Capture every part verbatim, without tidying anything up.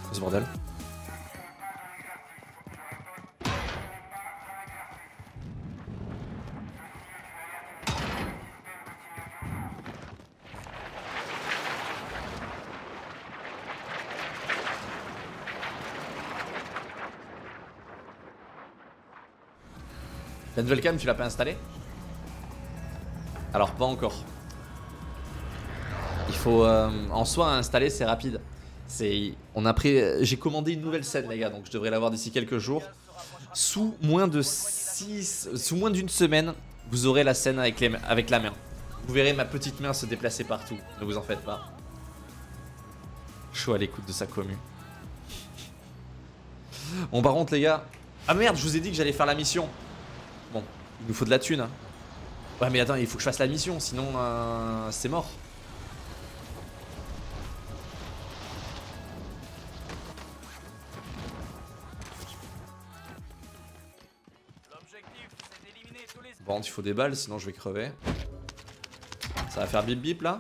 Ce bordel. La nouvelle cam, tu l'as pas installée? Alors pas encore. Il faut euh, en soi installer, c'est rapide. C'est, on a pris, j'ai commandé une nouvelle scène les gars, donc je devrais l'avoir d'ici quelques jours. Sous moins de six, sous moins d'une semaine, vous aurez la scène avec, les, avec la main. Vous verrez ma petite main se déplacer partout. Ne vous en faites pas. Chaud à l'écoute de sa commu. Bon par contre les gars, ah merde, je vous ai dit que j'allais faire la mission. Bon, il nous faut de la thune. Hein. Ouais mais attends, il faut que je fasse la mission, sinon euh, c'est mort. Bon, il faut des balles, sinon je vais crever. Ça va faire bip bip là.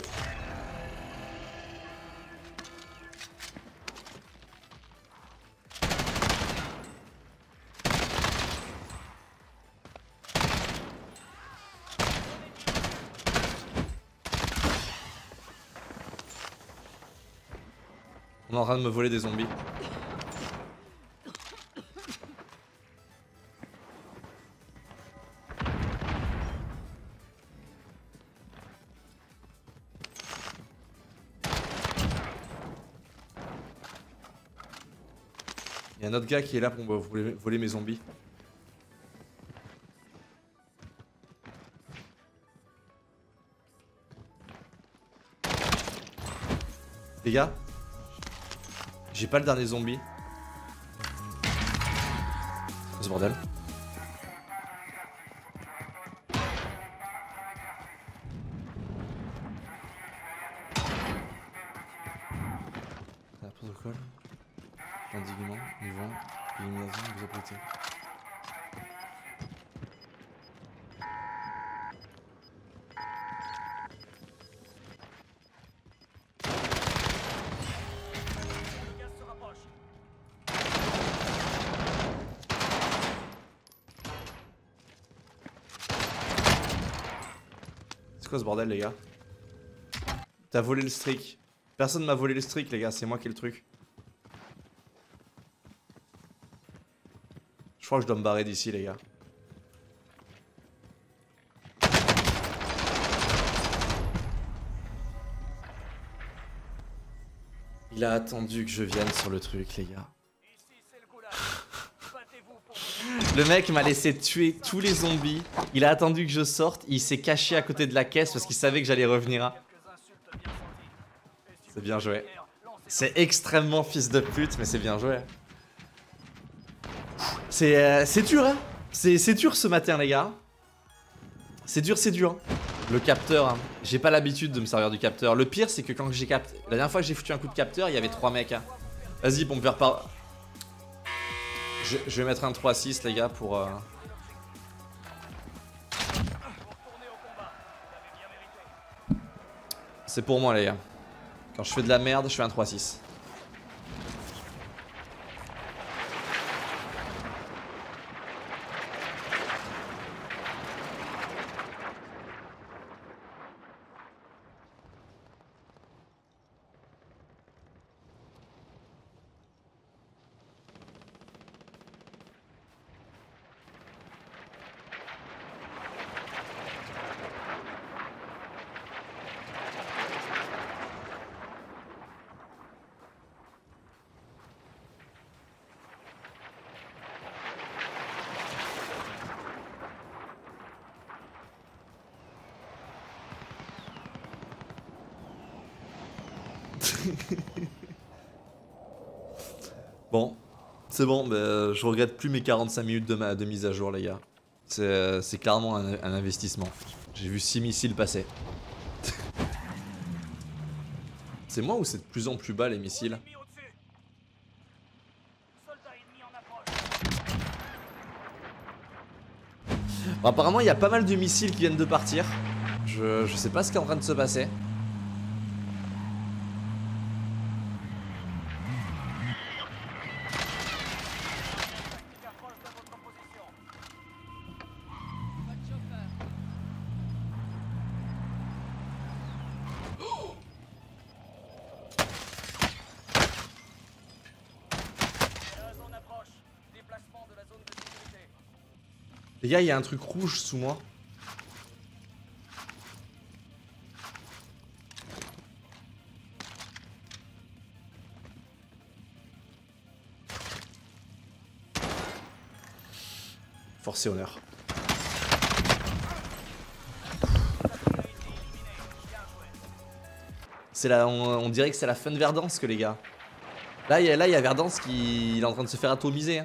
On est en train de me voler des zombies. Il y a un autre gars qui est là pour me voler, voler mes zombies. Les gars, j'ai pas le dernier zombie. Ce bordel. La protocole. Indignement, niveau, élimination, vous apprêtez. C'est quoi ce bordel les gars? T'as volé le streak. Personne m'a volé le streak les gars, c'est moi qui ai le truc. Je crois que je dois me barrer d'ici les gars. Il a attendu que je vienne sur le truc les gars. Le mec m'a laissé tuer tous les zombies. Il a attendu que je sorte. Il s'est caché à côté de la caisse parce qu'il savait que j'allais revenir. C'est bien joué. C'est extrêmement fils de pute mais c'est bien joué. C'est euh, c'est dur hein. C'est dur ce matin les gars. C'est dur, c'est dur. Le capteur, hein. J'ai pas l'habitude de me servir du capteur. Le pire c'est que quand j'ai capté... La dernière fois que j'ai foutu un coup de capteur, il y avait trois mecs. Hein. Vas-y pour me faire par... Je, je vais mettre un trois six les gars pour... Euh... C'est pour moi les gars. Quand je fais de la merde, je fais un trois six. Bon, c'est bon, bah, je regrette plus mes quarante-cinq minutes de, ma, de mise à jour les gars. C'est clairement un, un investissement. J'ai vu six missiles passer. C'est moi ou c'est de plus en plus bas les missiles? Bon, apparemment il y a pas mal de missiles qui viennent de partir. Je, je sais pas ce qui est en train de se passer. Les gars, il y a un truc rouge sous moi. Force et honneur. C'est la, on, on dirait que c'est la fin de Verdansk, les gars. Là, il y a, là, il y a Verdansk qui il est en train de se faire atomiser. Hein.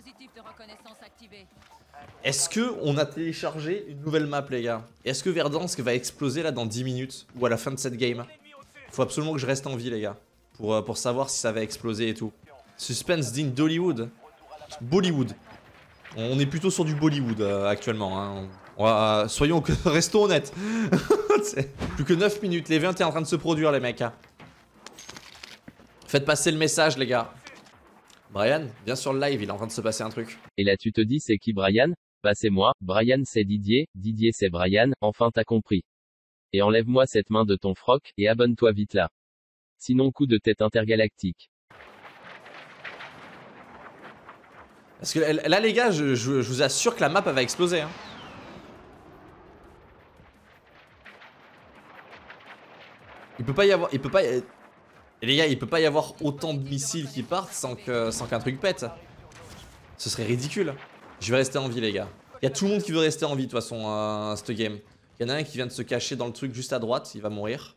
Est-ce que on a téléchargé une nouvelle map, les gars? Est-ce que Verdansk va exploser là dans dix minutes ou à la fin de cette game? Faut absolument que je reste en vie, les gars, pour, euh, pour savoir si ça va exploser et tout. Suspense digne d'Hollywood. Bollywood. On est plutôt sur du Bollywood euh, actuellement. Hein. On va, euh, soyons, restons honnêtes. Plus que neuf minutes, l'event est en train de se produire, les mecs. Hein. Faites passer le message, les gars. Brian, viens sur le live, il est en train de se passer un truc. Et là tu te dis c'est qui Brian? Bah c'est moi, Brian c'est Didier, Didier c'est Brian, enfin t'as compris. Et enlève-moi cette main de ton froc, et abonne-toi vite là. Sinon coup de tête intergalactique. Parce que là les gars, je, je, je vous assure que la map elle va exploser. Hein. Il peut pas y avoir... Il peut pas... Et les gars, il peut pas y avoir autant de missiles qui partent sans que sans qu'un truc pète. Ce serait ridicule. Je vais rester en vie, les gars. Il y a tout le monde qui veut rester en vie de toute façon, euh, cette game. Il y en a un qui vient de se cacher dans le truc juste à droite, il va mourir.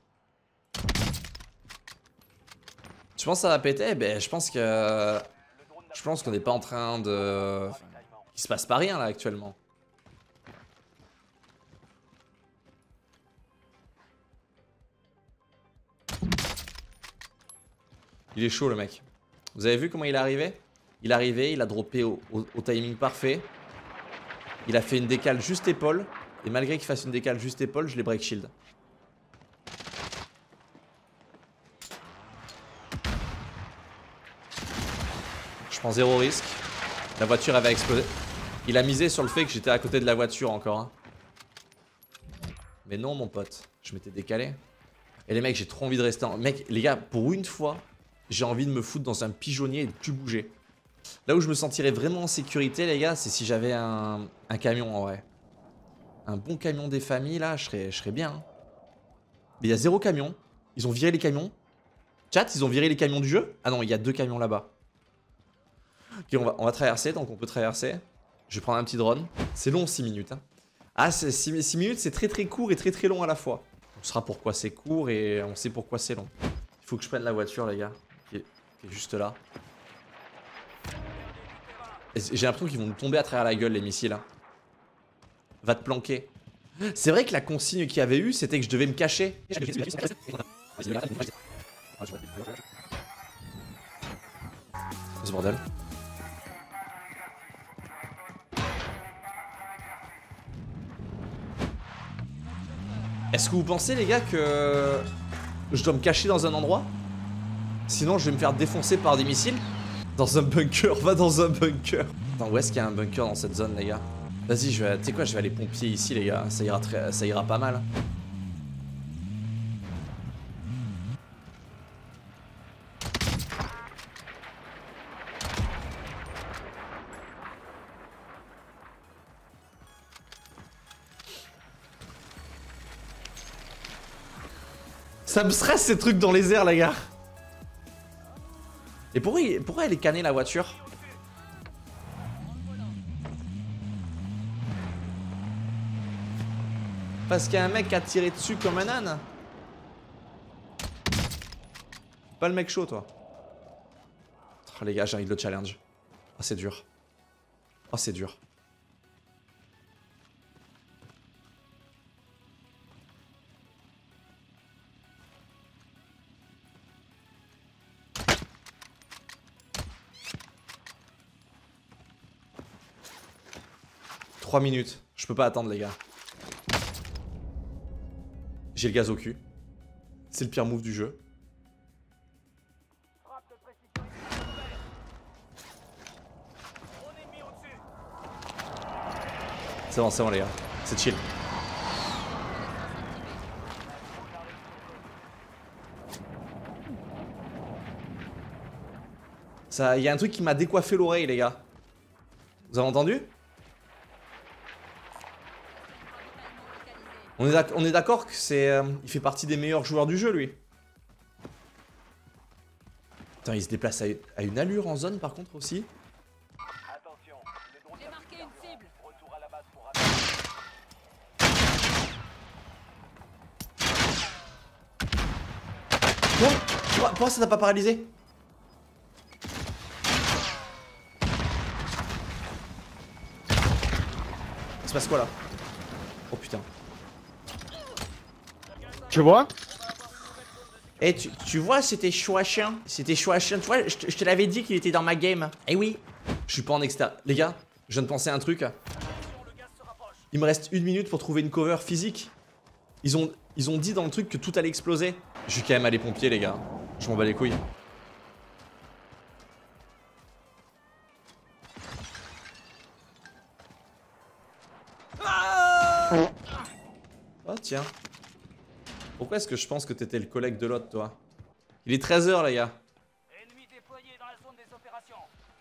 Tu penses que ça va péter? Ben je pense que... Je pense qu'on n'est pas en train de... Il se passe pas rien là actuellement. Il est chaud le mec. Vous avez vu comment il est arrivé? Il est arrivé, il a droppé au, au, au timing parfait. Il a fait une décale juste épaule. Et malgré qu'il fasse une décale juste épaule, je l'ai break shield. Je prends zéro risque. La voiture avait explosé. Il a misé sur le fait que j'étais à côté de la voiture encore. Hein. Mais non mon pote, je m'étais décalé. Et les mecs, j'ai trop envie de rester en... Mec, les gars, pour une fois... J'ai envie de me foutre dans un pigeonnier et de plus bouger. Là où je me sentirais vraiment en sécurité, les gars, c'est si j'avais un, un camion en vrai. Un bon camion des familles, là, je serais, je serais bien. Hein. Mais il y a zéro camion. Ils ont viré les camions. Chat, ils ont viré les camions du jeu? Ah non, il y a deux camions là-bas. Ok, on va, on va traverser, donc on peut traverser. Je vais prendre un petit drone. C'est long, six minutes. Hein. Ah, six minutes, c'est très très court et très très long à la fois. On saura pourquoi c'est court et on sait pourquoi c'est long. Il faut que je prenne la voiture, les gars. Qui est, qui est juste là. J'ai l'impression qu'ils vont nous tomber à travers la gueule, les missiles. Hein. Va te planquer. C'est vrai que la consigne qu'il y avait eu, c'était que je devais me cacher. Ce bordel. Est-ce que vous pensez, les gars, que je dois me cacher dans un endroit? Sinon, je vais me faire défoncer par des missiles. Dans un bunker, va dans un bunker. Attends, où est-ce qu'il y a un bunker dans cette zone, les gars? Vas-y, je vais... Tu sais quoi, je vais aller pompier ici, les gars. Ça ira, très... Ça ira pas mal. Ça me stresse ces trucs dans les airs, les gars. Et pourquoi, il... pourquoi elle est cannée, la voiture? Parce qu'il y a un mec qui a tiré dessus comme un âne. Pas le mec chaud, toi. Oh, les gars, j'ai envie de le challenge. Oh, c'est dur. Oh, c'est dur. trois minutes. Je peux pas attendre, les gars. J'ai le gaz au cul. C'est le pire move du jeu. C'est bon, c'est bon, les gars. C'est chill. Ça, y a un truc qui m'a décoiffé l'oreille, les gars. Vous avez entendu? On est d'accord que c'est... Euh, il fait partie des meilleurs joueurs du jeu, lui. Putain, il se déplace à, à une allure en zone, par contre, aussi. Attention, le drone J'ai marqué une cible. retour à la base pour Quoi? Pourquoi, pourquoi ça t'a pas paralysé? Il se passe quoi, là? Oh, putain. Tu vois? Eh, tu, tu vois, c'était chouachin. C'était chouachin. Tu vois, je te, je te l'avais dit qu'il était dans ma game. Eh oui. Je suis pas en extérieur. Les gars, je viens de penser à un truc. Il me reste une minute pour trouver une cover physique. Ils ont, ils ont dit dans le truc que tout allait exploser. Je vais quand même aller pompier, les gars. Je m'en bats les couilles. Ah oh, tiens. Pourquoi est-ce que je pense que t'étais le collègue de l'autre, toi? Il est treize heures, les gars. ennemi déployé dans la zone des opérations.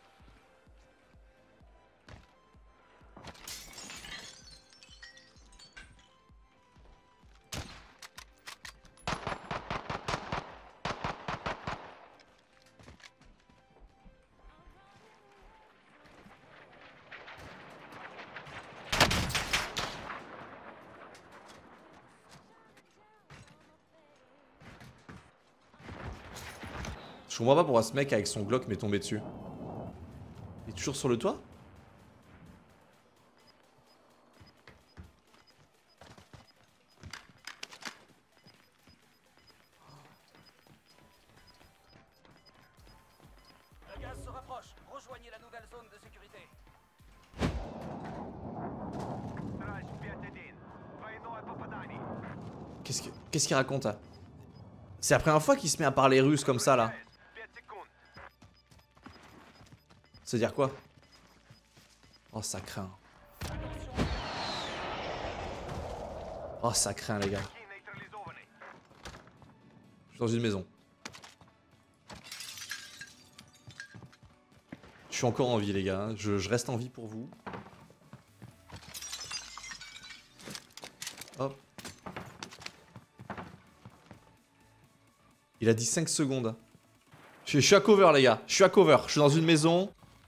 Je comprends pas pourquoi ce mec avec son Glock m'est tombé dessus. Il est toujours sur le toit? Le gaz se rapproche. Rejoignez la nouvelle zone de sécurité. Qu'est-ce qu'il qu'est-ce qu'il raconte là? C'est la première fois qu'il se met à parler russe comme ça là. C'est-à-dire quoi? Oh ça craint. Oh ça craint les gars. Je suis dans une maison. Je suis encore en vie les gars, hein. je, je reste en vie pour vous. Hop. Il a dit cinq secondes. Je, je suis à cover les gars, je suis à cover, je suis dans une maison.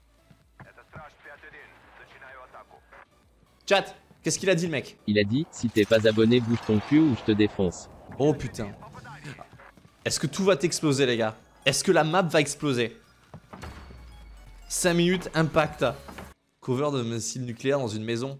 Chat, qu'est-ce qu'il a dit le mec? Il a dit, si t'es pas abonné, bouge ton cul ou je te défonce. Oh putain. Est-ce que tout va t'exploser les gars? Est-ce que la map va exploser? cinq minutes, impact. Cover de missile nucléaire dans une maison.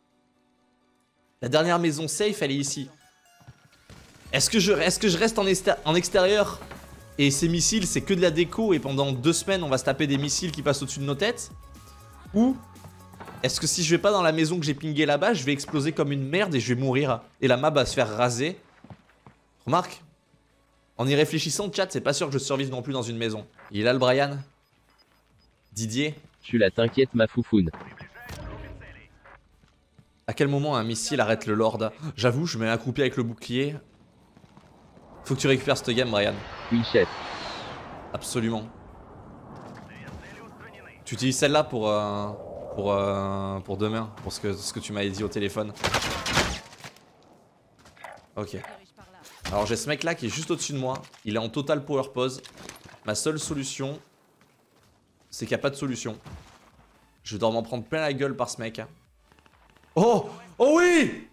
La dernière maison safe, elle est ici. Est-ce que, je, est-ce que je reste en, en extérieur et ces missiles, c'est que de la déco et pendant deux semaines, on va se taper des missiles qui passent au-dessus de nos têtes? Ou est-ce que si je vais pas dans la maison que j'ai pingé là-bas, je vais exploser comme une merde et je vais mourir? Et la map va se faire raser? Remarque, en y réfléchissant, chat, c'est pas sûr que je survive non plus dans une maison. Il est là le Brian? Didier? Je suis là, t'inquiète ma foufoune. À quel moment un missile arrête le Lord? J'avoue, je mets accroupi avec le bouclier. Faut que tu récupères cette game, Brian. Oui, chef. Absolument. Tu utilises celle-là pour, euh, pour, euh, pour demain, pour ce que, ce que tu m'avais dit au téléphone. Ok. Alors j'ai ce mec-là qui est juste au-dessus de moi. Il est en total power pause. Ma seule solution, c'est qu'il n'y a pas de solution. Je dois m'en prendre plein la gueule par ce mec. Oh! Oh oui!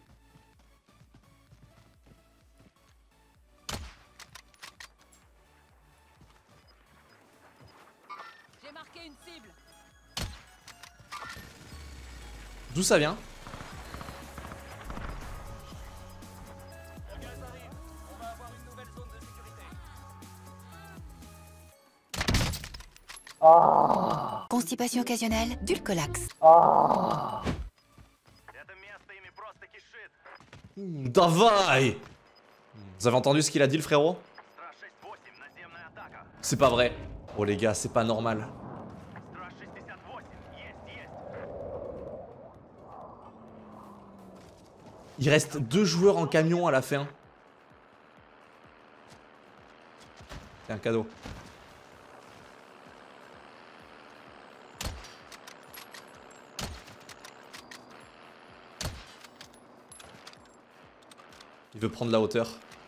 J'ai marqué une cible. D'où ça vient? Le gaz arrive. On va avoir une nouvelle zone de sécurité. Constipation occasionnelle, Dulcolax. Это место ими просто кишит. Davai! Vous avez entendu ce qu'il a dit le frérot? Страж шесть восемь, наземная атака. C'est pas vrai. Oh les gars, c'est pas normal. Страж шестьдесят восемь, есть, есть. Il reste deux joueurs en camion à la fin. C'est un cadeau. Il veut prendre la hauteur.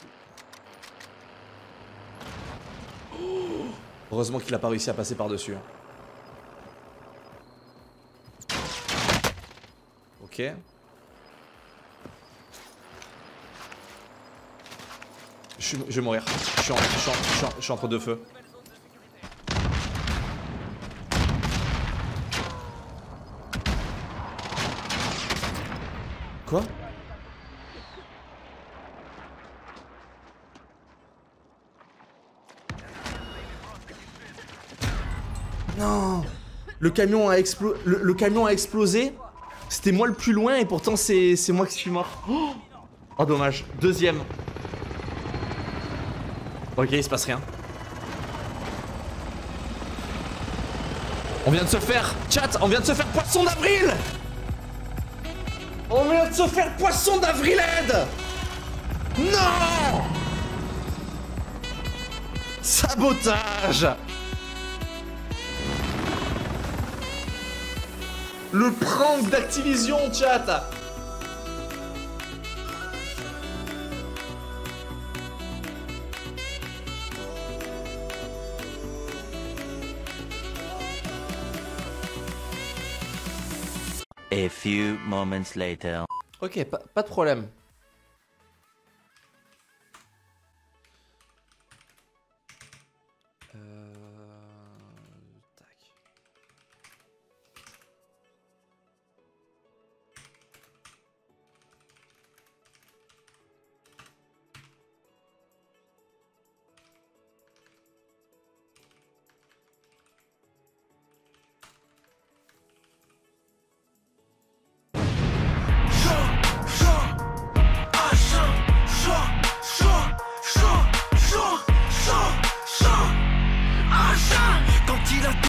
Oh, heureusement qu'il a pas réussi à passer par-dessus. Ok. Je, suis, je vais mourir. Je suis, en, je, suis en, je, suis en, je suis entre deux feux. Quoi? Non! Le camion a explosé. Le, le camion a explosé. C'était moi le plus loin et pourtant c'est moi qui suis mort. Oh, oh dommage. Deuxième. Ok, il se passe rien. On vient de se faire... Chat, on vient de se faire poisson d'avril. On vient de se faire poisson d'avril aide. Non. Sabotage. Le prank d'Activision, chat. A few moments later. Ok, pas, pas de problème.